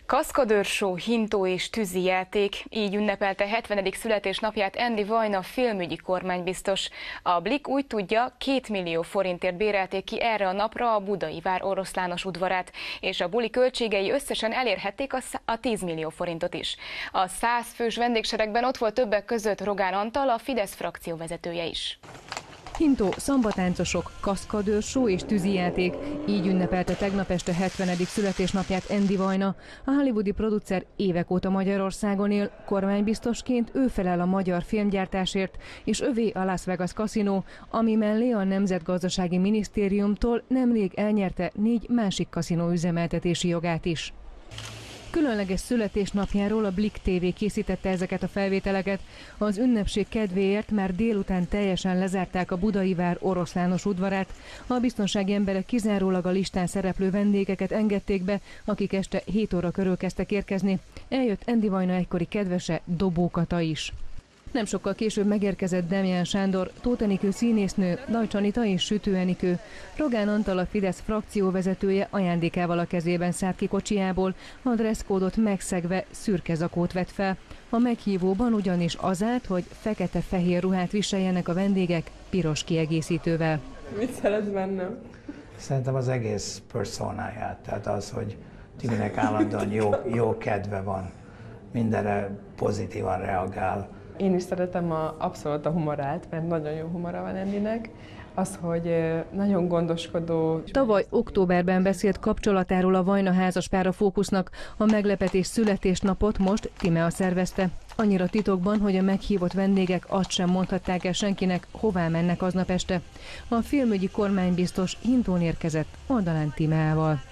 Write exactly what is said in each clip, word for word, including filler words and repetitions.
Kaszkadőr-show, hintó és tűzijáték, így ünnepelte hetvenedik születésnapját Andy Vajna filmügyi kormánybiztos. A Blik úgy tudja, két millió forintért bérelték ki erre a napra a Budai Vár oroszlános udvarát, és a buli költségei összesen elérhették a tíz millió forintot is. A száz fős vendégseregben ott volt többek között Rogán Antal, a Fidesz frakció vezetője is. Hintó, szambatáncosok, kaszkadőr-show és tűzijáték. Így ünnepelte tegnap este hetvenedik születésnapját Andy Vajna. A hollywoodi producer évek óta Magyarországon él, kormánybiztosként ő felel a magyar filmgyártásért, és övé a Las Vegas kaszinó, ami mellé a Nemzetgazdasági Minisztériumtól nemrég elnyerte négy másik kaszinó üzemeltetési jogát is. Különleges születésnapjáról a Blik té vé készítette ezeket a felvételeket. Az ünnepség kedvéért már délután teljesen lezárták a Budai Vár oroszlános udvarát. A biztonsági emberek kizárólag a listán szereplő vendégeket engedték be, akik este hét óra körül kezdtek érkezni. Eljött Andy Vajna egykori kedvese, Dobó Kata is. Nem sokkal később megérkezett Demján Sándor, Tóth Enikő színésznő, Dajcs Anita és Sütő Enikő. Rogán Antal, a Fidesz frakcióvezetője ajándékával a kezében szállt ki kocsijából, a dresszkódot megszegve szürke zakót vett fel. A meghívóban ugyanis az állt, hogy fekete-fehér ruhát viseljenek a vendégek piros kiegészítővel. Mit szeretsz bennem? Szerintem az egész personáját, tehát az, hogy Timinek állandóan jó, jó kedve van, mindenre pozitívan reagál. Én is szeretem a, abszolút a humorát, mert nagyon jó humora van Andynek. Az, hogy nagyon gondoskodó. Tavaly októberben beszélt kapcsolatáról a Vajna házaspár a Fókusznak. A meglepetés születésnapot most Timea szervezte. Annyira titokban, hogy a meghívott vendégek azt sem mondhatták el senkinek, hová mennek aznap este. A filmügyi kormánybiztos hintón érkezett oldalán Timeával.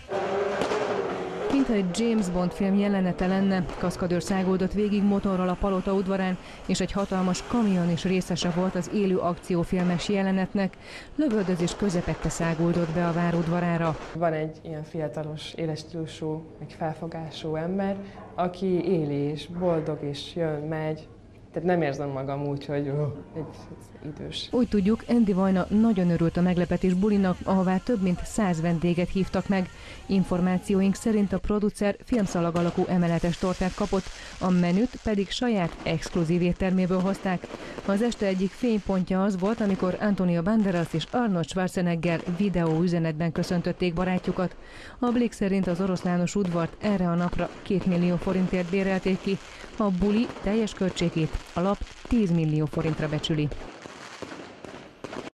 Mintha egy James Bond film jelenete lenne, kaszkadőr száguldott végig motorral a Palota udvarán, és egy hatalmas kamion is részese volt az élő akciófilmes jelenetnek. Lövöldözés közepette száguldott be a vár udvarára. Van egy ilyen fiatalos, éles stílusú, meg felfogású ember, aki éli és boldog és jön, megy. Tehát nem érzem magam úgy, hogy oh, egy idős. Úgy tudjuk, Andy Vajna nagyon örült a meglepetés bulinak, ahová több mint száz vendéget hívtak meg. Információink szerint a producer filmszalag alakú emeletes tortát kapott, a menüt pedig saját exkluzív étterméből hozták. Az este egyik fénypontja az volt, amikor Antonio Banderas és Arnold Schwarzenegger videó üzenetben köszöntötték barátjukat. A Blik szerint az oroszlános udvart erre a napra két millió forintért bérelték ki. A buli teljes költségét a lap tíz millió forintra becsüli.